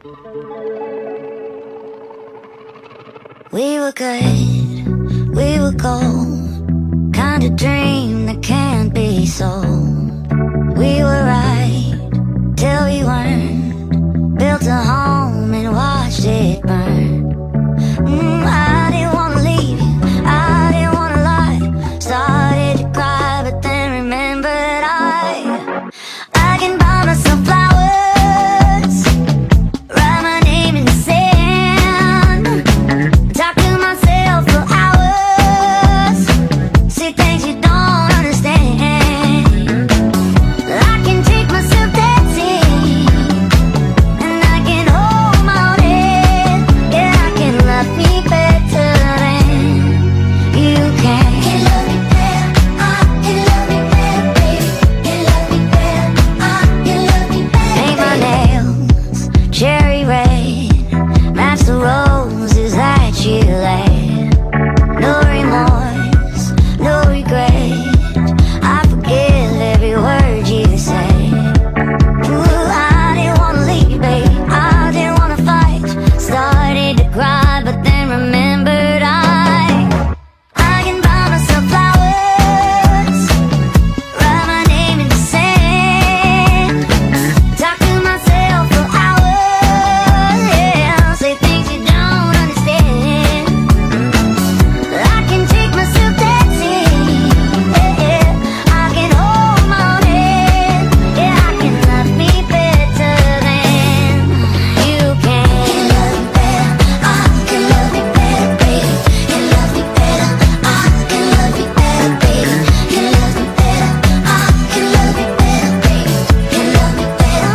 We were good, we were gold, kind of dream that can't be sold. We were right till we weren't, built a home and watched it burn. I didn't wanna leave you, I didn't wanna lie. Started to cry, but then remembered I can buy myself flowers, write my name in the sand, talk to myself for hours, see things you don't understand. I can take myself dancing, and I can hold my own head. Yeah, I can love me better than you can. Can love me better, I can love me better, baby. Can love me better, I can love me better. Paint my nails cherry red, match the roses that you laid. No remorse, no regret, I forgive every word you say. Ooh, I didn't wanna leave, babe, I didn't wanna fight. Started to cry, but then remembered I can buy myself flowers, write my name in the sand, talk to myself for hours, yeah, say things you don't understand. I can take myself dancing, yeah, I can hold my own head. Yeah, I can love me better than you can. Can love me better, I can love me better, baby. Can love me better, I can love me better, baby. Can love me better, I can love me better, baby. Can love me better,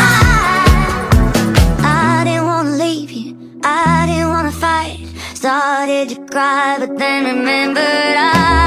I didn't wanna leave you, I didn't wanna fight. Started to cry, but then remembered